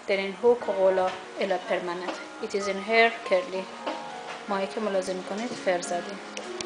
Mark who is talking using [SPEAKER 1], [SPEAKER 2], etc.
[SPEAKER 1] then in who koala ila permanent. It is in hair curly. ماهی که ملاحظه میکنید فر زدیم.